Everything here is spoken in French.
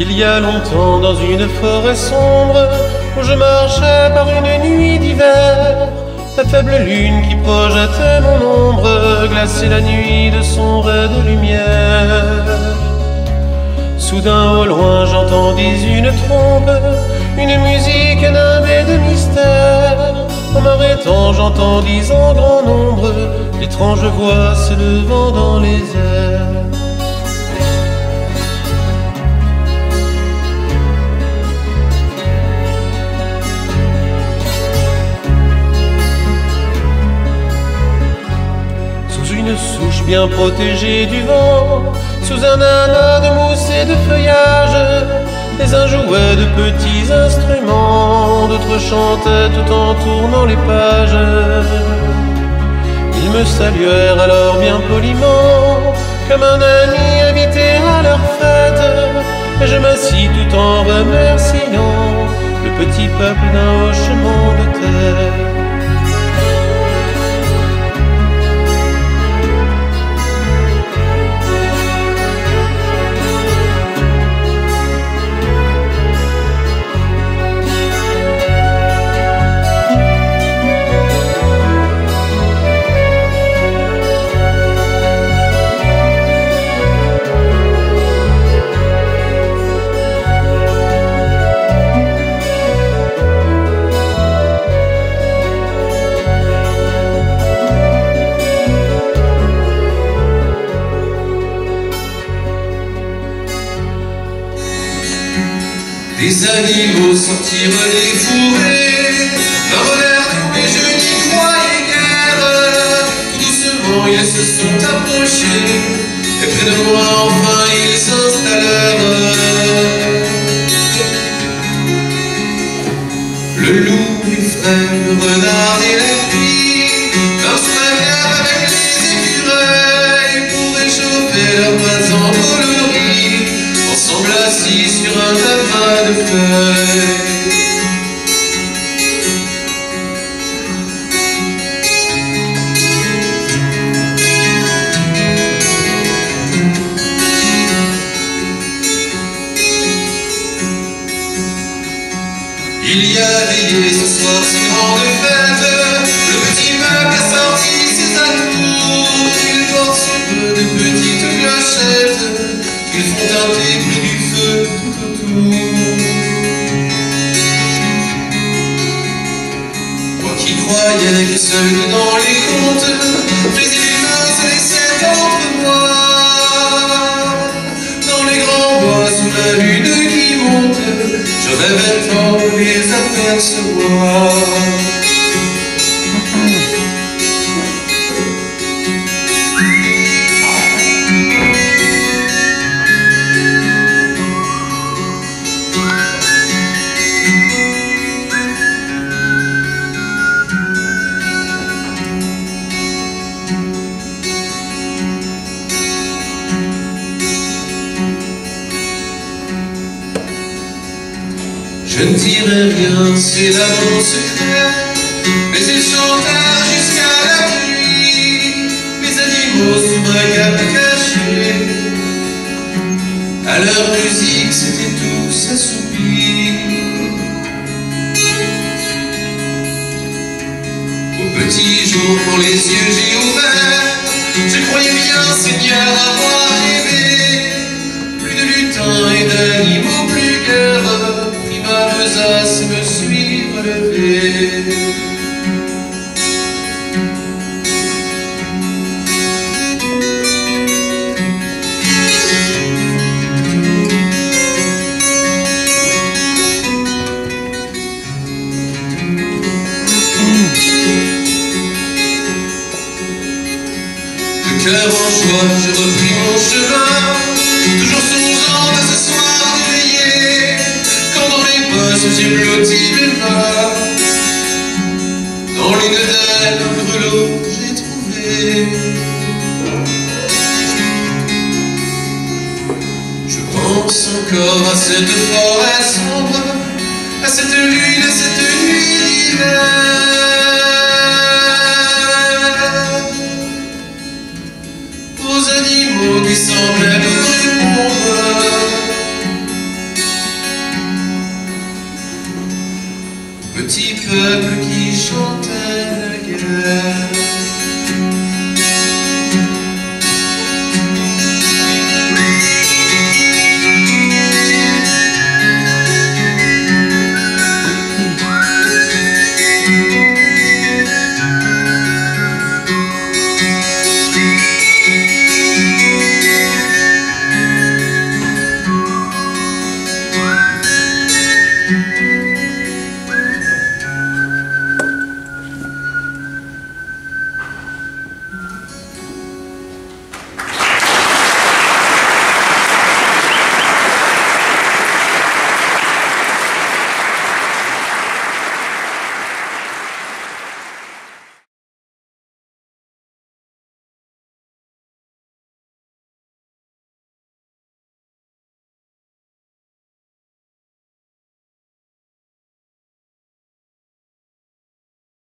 Il y a longtemps dans une forêt sombre, où je marchais par une nuit d'hiver, la faible lune qui projetait mon ombre glaçait la nuit de son ray de lumière. Soudain au loin j'entendis une trompe, une musique nimbée de mystère. En m'arrêtant j'entendis en grand nombre l'étrange voix s'élevant dans les airs. Une souche bien protégée du vent, sous un amas de mousse et de feuillage, les uns jouaient de petits instruments, d'autres chantaient tout en tournant les pages. Ils me saluèrent alors bien poliment, comme un ami invité à leur fête, et je m'assis tout en remerciant le petit peuple d'un hochement de tête. Les animaux sortirent des fourrés, m'envolèrent tous et je n'y croyais guère. Tout doucement ils se sont approchés, et près de moi enfin ils s'installèrent. Le loup, les frères, le renard et la pluie, leur sourire avec les écureuils pour réchauffer leurs bras endoloris, ensemble assis sur un tapin de feuilles. Il y a veillé ce soir si grande fête, le petit peuple a sorti ses atours. Il porte sur eux de petites clochettes qu'ils font teinter près du feu tout autour. Moi qui croyais que seul dans les contes les humains se laissaient entrevoir, dans les grands bois sous la lune qui monte, je rêvais tant de les apercevoir. Je ne dirai rien, c'est là mon secret, mais ils chantèrent jusqu'à la nuit, les animaux sous ma cape cachée. À leur musique, c'était tous assoupis. Au petit jour, quand les yeux j'ai ouverts, je croyais bien, Seigneur, avoir rêvé. Plus de lutins et d'animaux plus guère, ma besace me suis relevée. Le cœur en joie, je repris mon chemin, toujours songeant à ce soir d'éveillé, quand dans les poches j'ai blotti mes mains. Dans l'une d'elles, un grelot j'ai trouvé. Je pense encore à cette forêt sombre, à cette lune, à cette nuit d'hiver, aux animaux qui semblaient me répondre. petit peuple qui chantait la guerre.